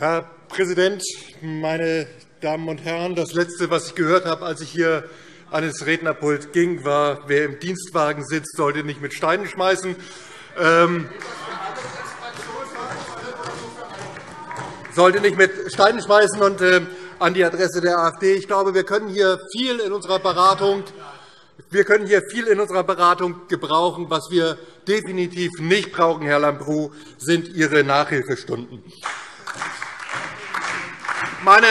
Herr Präsident, meine Damen und Herren! Das Letzte, was ich gehört habe, als ich hier an das Rednerpult ging, war, wer im Dienstwagen sitzt, sollte nicht mit Steinen schmeißen. Sollte nicht mit Steinen schmeißen. Und an die Adresse der AfD. Ich glaube, wir können hier viel in unserer Beratung gebrauchen. Was wir definitiv nicht brauchen, Herr Lambrou, sind Ihre Nachhilfestunden. Meine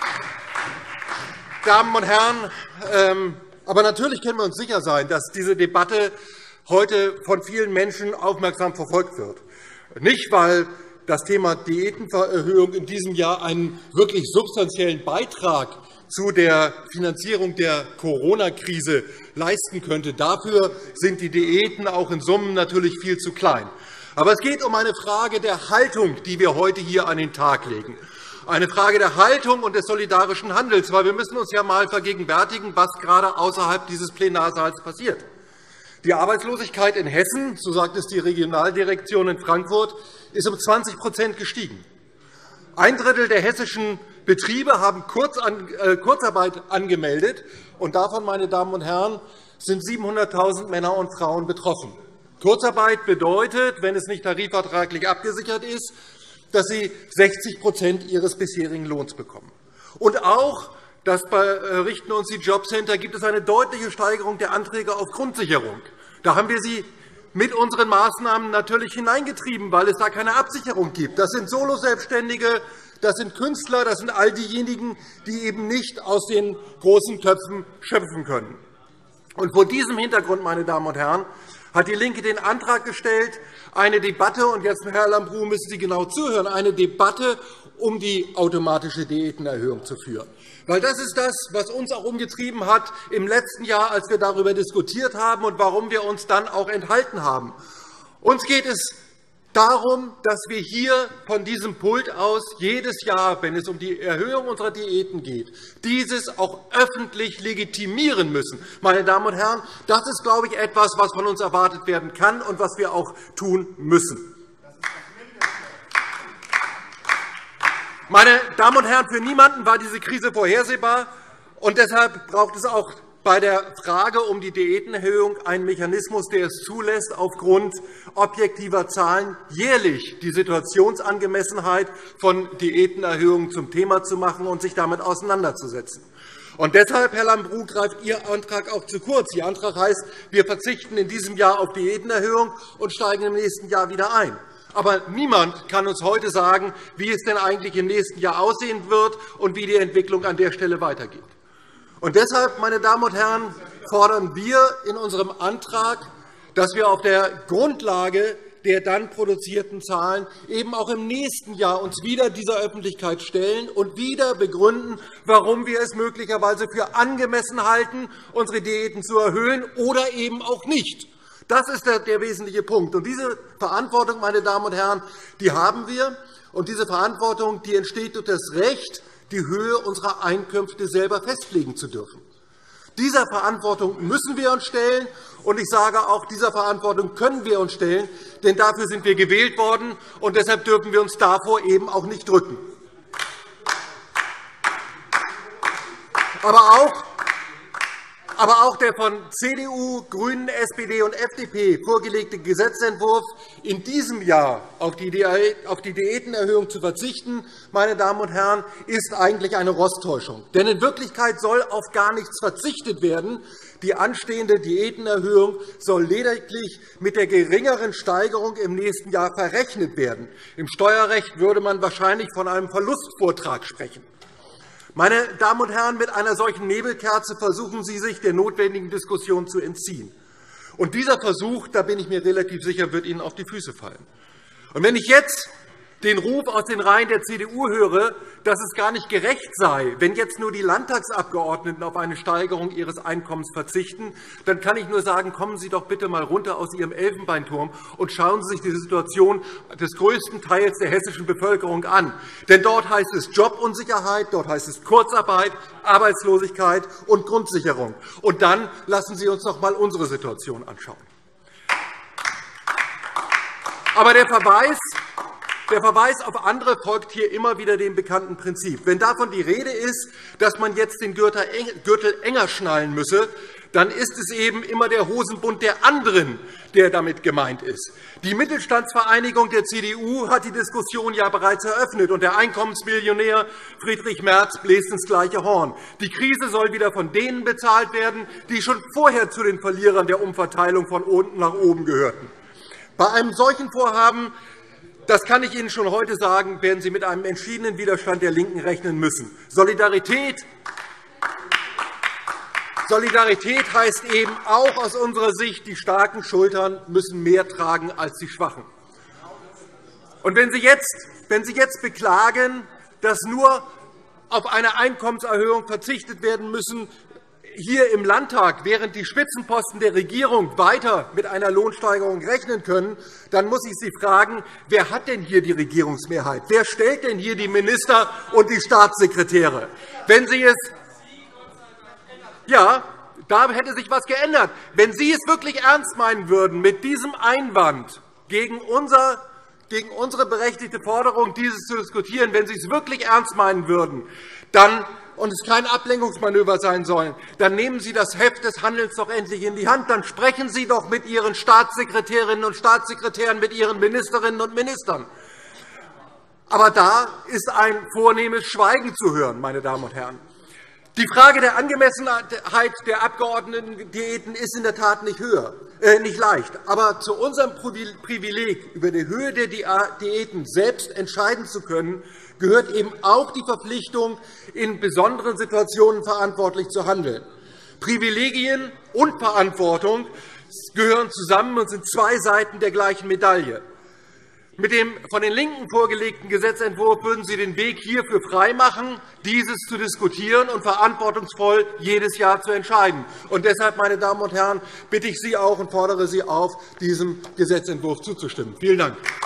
Damen und Herren, aber natürlich können wir uns sicher sein, dass diese Debatte heute von vielen Menschen aufmerksam verfolgt wird. Nicht, weil das Thema Diätenerhöhung in diesem Jahr einen wirklich substanziellen Beitrag zu der Finanzierung der Corona-Krise leisten könnte. Dafür sind die Diäten auch in Summen natürlich viel zu klein. Aber es geht um eine Frage der Haltung, die wir heute hier an den Tag legen. Eine Frage der Haltung und des solidarischen Handelns. Weil wir müssen uns ja einmal vergegenwärtigen, was gerade außerhalb dieses Plenarsaals passiert. Die Arbeitslosigkeit in Hessen, so sagt es die Regionaldirektion in Frankfurt, ist um 20 % gestiegen. Ein Drittel der hessischen Betriebe haben Kurzarbeit angemeldet. Und davon, meine Damen und Herren, sind 700.000 Männer und Frauen betroffen. Kurzarbeit bedeutet, wenn es nicht tarifvertraglich abgesichert ist, dass sie 60 % ihres bisherigen Lohns bekommen. Und auch, das berichten uns die Jobcenter, gibt es eine deutliche Steigerung der Anträge auf Grundsicherung. Da haben wir sie mit unseren Maßnahmen natürlich hineingetrieben, weil es da keine Absicherung gibt. Das sind Soloselbstständige, das sind Künstler, das sind all diejenigen, die eben nicht aus den großen Töpfen schöpfen können. Und vor diesem Hintergrund, meine Damen und Herren, hat DIE LINKE den Antrag gestellt, eine Debatte, und jetzt, Herr Lambrou, müssen Sie genau zuhören, eine Debatte um die automatische Diätenerhöhung zu führen. Weil das ist das, was uns auch umgetrieben hat im letzten Jahr, als wir darüber diskutiert haben und warum wir uns dann auch enthalten haben. Uns geht es darum, dass wir hier von diesem Pult aus jedes Jahr, wenn es um die Erhöhung unserer Diäten geht, dieses auch öffentlich legitimieren müssen. Meine Damen und Herren, das ist, glaube ich, etwas, was von uns erwartet werden kann und was wir auch tun müssen. Meine Damen und Herren, für niemanden war diese Krise vorhersehbar. Und deshalb braucht es auch bei der Frage um die Diätenerhöhung einen Mechanismus, der es zulässt, aufgrund objektiver Zahlen jährlich die Situationsangemessenheit von Diätenerhöhungen zum Thema zu machen und sich damit auseinanderzusetzen. Und deshalb, Herr Lambrou, greift Ihr Antrag auch zu kurz. Ihr Antrag heißt, wir verzichten in diesem Jahr auf Diätenerhöhung und steigen im nächsten Jahr wieder ein. Aber niemand kann uns heute sagen, wie es denn eigentlich im nächsten Jahr aussehen wird und wie die Entwicklung an der Stelle weitergeht. Und deshalb, meine Damen und Herren, fordern wir in unserem Antrag, dass wir auf der Grundlage der dann produzierten Zahlen eben auch im nächsten Jahr uns wieder dieser Öffentlichkeit stellen und wieder begründen, warum wir es möglicherweise für angemessen halten, unsere Diäten zu erhöhen oder eben auch nicht. Das ist der wesentliche Punkt. Und diese Verantwortung, meine Damen und Herren, die haben wir. Und diese Verantwortung die entsteht durch das Recht, die Höhe unserer Einkünfte selber festlegen zu dürfen. Dieser Verantwortung müssen wir uns stellen. Und ich sage auch, dieser Verantwortung können wir uns stellen, denn dafür sind wir gewählt worden. Und deshalb dürfen wir uns davor eben auch nicht drücken. Aber auch der von CDU, GRÜNEN, SPD und FDP vorgelegte Gesetzentwurf, in diesem Jahr auf die Diätenerhöhung zu verzichten, meine Damen und Herren, ist eigentlich eine Rosttäuschung. Denn in Wirklichkeit soll auf gar nichts verzichtet werden. Die anstehende Diätenerhöhung soll lediglich mit der geringeren Steigerung im nächsten Jahr verrechnet werden. Im Steuerrecht würde man wahrscheinlich von einem Verlustvortrag sprechen. Meine Damen und Herren, mit einer solchen Nebelkerze versuchen Sie, sich der notwendigen Diskussion zu entziehen. Und dieser Versuch, da bin ich mir relativ sicher, wird Ihnen auf die Füße fallen. Und wenn ich jetzt den Ruf aus den Reihen der CDU höre, dass es gar nicht gerecht sei, wenn jetzt nur die Landtagsabgeordneten auf eine Steigerung ihres Einkommens verzichten, dann kann ich nur sagen, kommen Sie doch bitte einmal runter aus Ihrem Elfenbeinturm und schauen Sie sich die Situation des größten Teils der hessischen Bevölkerung an. Denn dort heißt es Jobunsicherheit, dort heißt es Kurzarbeit, Arbeitslosigkeit und Grundsicherung. Und dann lassen Sie uns doch einmal unsere Situation anschauen. Aber der Verweis Der Verweis auf andere folgt hier immer wieder dem bekannten Prinzip. Wenn davon die Rede ist, dass man jetzt den Gürtel enger schnallen müsse, dann ist es eben immer der Hosenbund der anderen, der damit gemeint ist. Die Mittelstandsvereinigung der CDU hat die Diskussion ja bereits eröffnet, und der Einkommensmillionär Friedrich Merz bläst ins gleiche Horn. Die Krise soll wieder von denen bezahlt werden, die schon vorher zu den Verlierern der Umverteilung von unten nach oben gehörten. Bei einem solchen Vorhaben, das kann ich Ihnen schon heute sagen, werden Sie mit einem entschiedenen Widerstand der LINKEN rechnen müssen. Solidarität heißt eben auch aus unserer Sicht, die starken Schultern müssen mehr tragen als die schwachen. Und wenn Sie jetzt beklagen, dass nur auf eine Einkommenserhöhung verzichtet werden müssen, hier im Landtag, während die Spitzenposten der Regierung weiter mit einer Lohnsteigerung rechnen können, dann muss ich Sie fragen, wer hat denn hier die Regierungsmehrheit? Wer stellt denn hier die Minister und die Staatssekretäre? Wenn Sie es Ja, da hätte sich etwas geändert. Wenn Sie es wirklich ernst meinen würden, mit diesem Einwand gegen unsere berechtigte Forderung, dieses zu diskutieren, wenn Sie es wirklich ernst meinen würden, und es kein Ablenkungsmanöver sein soll, dann nehmen Sie das Heft des Handelns doch endlich in die Hand. Dann sprechen Sie doch mit Ihren Staatssekretärinnen und Staatssekretären, mit Ihren Ministerinnen und Ministern. Aber da ist ein vornehmes Schweigen zu hören, meine Damen und Herren. Die Frage der Angemessenheit der Abgeordnetendiäten ist in der Tat nicht leicht. Aber zu unserem Privileg, über die Höhe der Diäten selbst entscheiden zu können, gehört eben auch die Verpflichtung, in besonderen Situationen verantwortlich zu handeln. Privilegien und Verantwortung gehören zusammen und sind zwei Seiten der gleichen Medaille. Mit dem von den LINKEN vorgelegten Gesetzentwurf würden Sie den Weg hierfür freimachen, dieses zu diskutieren und verantwortungsvoll jedes Jahr zu entscheiden. Und deshalb, meine Damen und Herren, bitte ich Sie auch und fordere Sie auf, diesem Gesetzentwurf zuzustimmen. Vielen Dank.